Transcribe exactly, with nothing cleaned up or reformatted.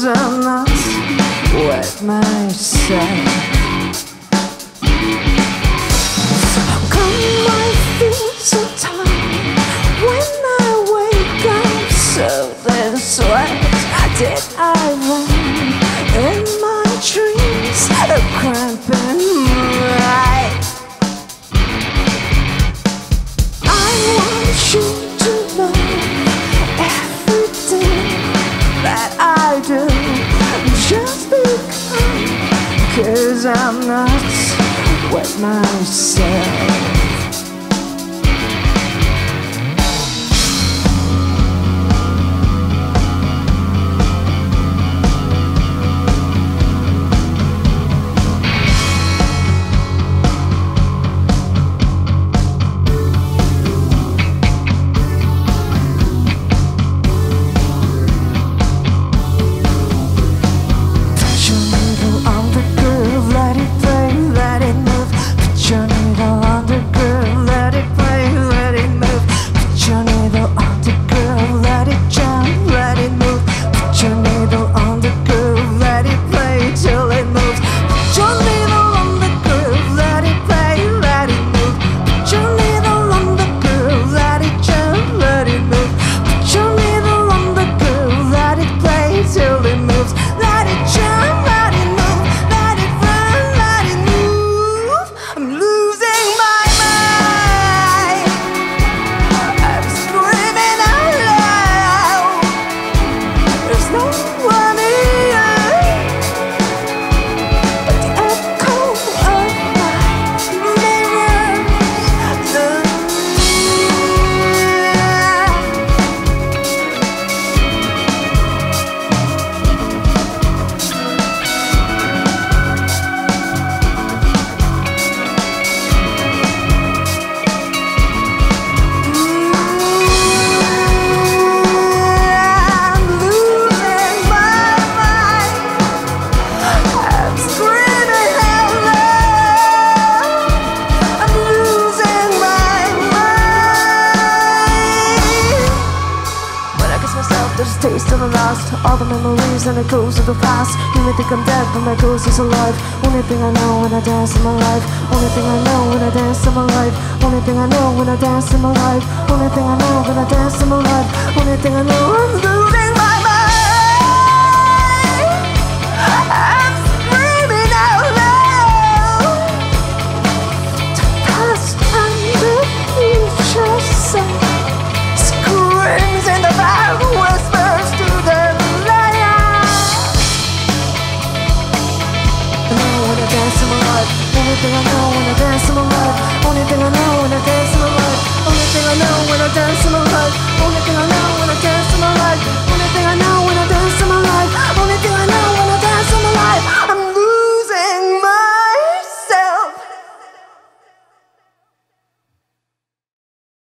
I'm not with myself. How come I feel so tired when I wake up so little sweat? Did I run in my dreams, cramping right? I want you to know everything that I do, just because, cause I'm not with myself. Taste of the lost, all the memories and the ghosts of the past. You may think I'm dead, but my ghost is alive. Only thing I know when I dance in my life. Only thing I know when I dance in my life. Only thing I know when I dance in my life. Only thing I know when I dance in my life. Only thing I know I'm losing my mind. I'm screaming out loud. The past and the future screams in the back whisper. Only thing I know when I dance in my life. Only thing I know when I dance in my life. Only thing I know when I dance in my life. Only thing I know when I dance.